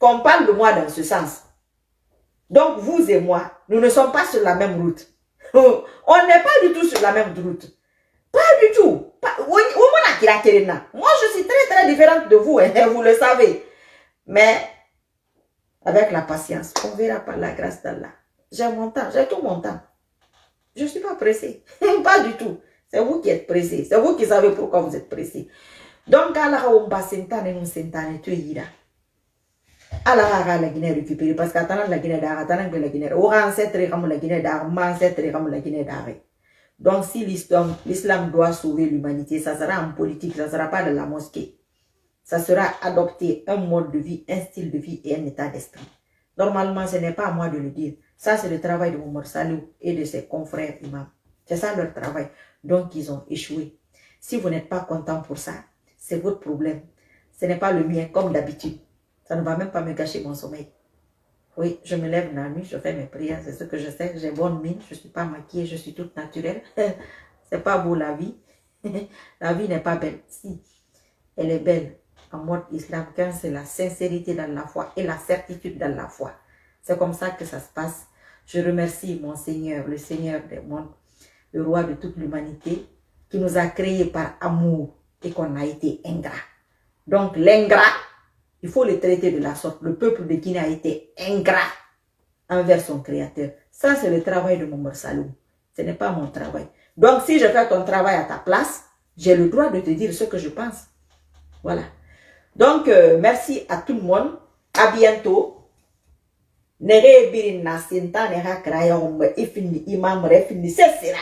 qu'on parle de moi dans ce sens. Donc, vous et moi, nous ne sommes pas sur la même route. On n'est pas du tout sur la même route. Pas du tout. Pas, moi, je suis très, très différente de vous, hein, vous le savez. Mais, avec la patience, on verra par la grâce d'Allah. J'ai mon temps, j'ai tout mon temps. Je ne suis pas pressée. Pas du tout. C'est vous qui êtes pressé. C'est vous qui savez pourquoi vous êtes pressé. Donc, Allah on passe sentane nous sentane tu ira. Allah a la Guinée récupérée parce qu'attendant la Guinée d'arrêt, attendant que la Guinée, au ancêtre comme la Guinée d'arrêt, ancêtre comme la Guinée d'arrêt. Donc, si l'islam, l'islam doit sauver l'humanité, ça sera en politique, ça ne sera pas de la mosquée. Ça sera adopter un mode de vie, un style de vie et un état d'esprit. Normalement, ce n'est pas à moi de le dire. Ça, c'est le travail de Mohamed Salou et de ses confrères imams. C'est ça leur travail. Donc, ils ont échoué. Si vous n'êtes pas content pour ça, c'est votre problème. Ce n'est pas le mien, comme d'habitude. Ça ne va même pas me gâcher mon sommeil. Oui, je me lève la nuit, je fais mes prières, c'est ce que je sais. J'ai bonne mine, je ne suis pas maquillée, je suis toute naturelle. C'est pas beau la vie. La vie n'est pas belle. Si, elle est belle en mode islam, quand c'est la sincérité dans la foi et la certitude dans la foi. C'est comme ça que ça se passe. Je remercie mon Seigneur, le Seigneur des mondes, le roi de toute l'humanité, qui nous a créés par amour et qu'on a été ingrat. Donc l'ingrat, il faut le traiter de la sorte. Le peuple de Guinée a été ingrat envers son créateur. Ça, c'est le travail de Mohamed Salou. Ce n'est pas mon travail. Donc, si je fais ton travail à ta place, j'ai le droit de te dire ce que je pense. Voilà. Donc, euh, merci à tout le monde. À bientôt. Nere birin na sinta nera kraya ombe ifini imam refini sesira.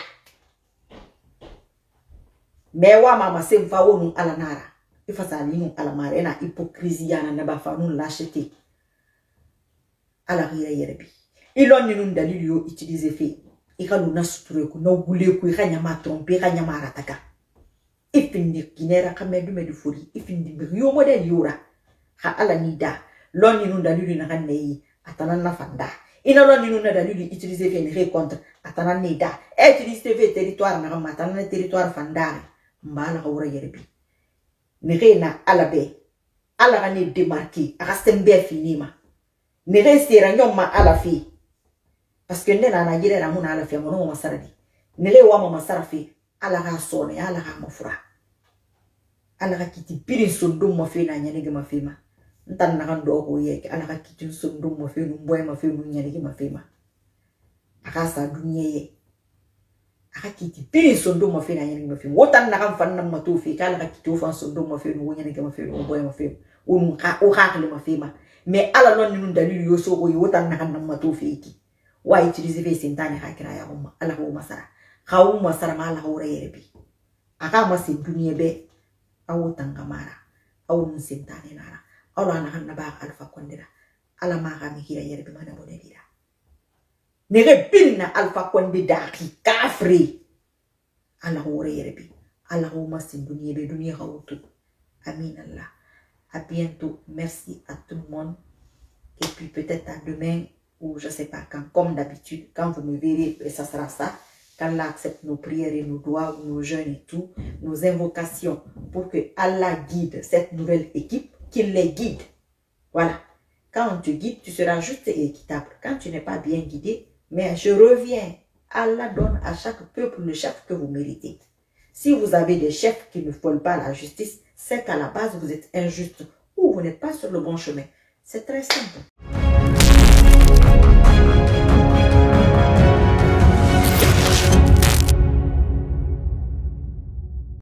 Mewa mama semfa wonu ala nara. Ifa salinu ala marena hypocrisie na neba fanun lâcheté. Ala rira yerebi. Ilon ni nun dalili yo utiliser fait. Ika luna suture ko no gule ko ika nyama tromper ika nyama rataka. Ifini kinera kamedu medu furi. Ifini yo model yora. Ha ala nida. Lon ni nun dalili na kanei. Atanan na fanda. Ina lon ni nun dalili utiliser fait ni contre. Atanan nida. E utiliser fait territoire na matana territoire fanda. Mbala ora yerebi. Nere na alabe. Ala ne démarqué. Arasembe finima. Nere sera nyoma ala fi. Parce que nena na yere ramuna ala fi amono masaradi. Nere wa mama sarafi. Ala ga sone, ala ga mafura. Ala ga kiti pirin sondum ma fi na nyane ge ma fi ma. Ntan na kan do ko ye ala ga kiti sondum ma fi nu boy ma fi nu nyane ge ma fi ma. Aka sa dunye ye. Aka kiti pirin sondum ma fi na nyane ge ma fi. Wotan na kan fan na ma to fi kala ga kiti fan sondum ma fi nu nyane ge ma fi nu boy ma fi. Unu ka o ka le ma fi ma. Mais ala non ni dalili yo so ko wotan na kan na ma to fi ki. Wa utiliser ve sentane ha kira ya umma ala ko masara. Khawu masara ma ala ko reyebi. Aka ma se dunye be awu tangamara. Awu sentane nara. Ala na kan na ba alfa kondira. Ala ma ga mi kira yerbi mana bonedira. Nere binna alfa konde daki kafri. Ala ko reyebi. Ala ko ma se dunye be dunye khawtu. Amin Allah. À bientôt. Merci à tout le monde. Et puis peut-être à demain ou je sais pas quand. Comme d'habitude, quand vous me verrez, ça sera ça. Qu'Allah accepte nos prières et nos doigts, nos jeûnes et tout. Nos invocations pour que Allah guide cette nouvelle équipe. Qu'il les guide. Voilà. Quand on te guide, tu seras juste et équitable. Quand tu n'es pas bien guidé, mais je reviens. Allah donne à chaque peuple le chef que vous méritez. Si vous avez des chefs qui ne veulent pas la justice, c'est qu'à la base, vous êtes injuste ou vous n'êtes pas sur le bon chemin. C'est très simple.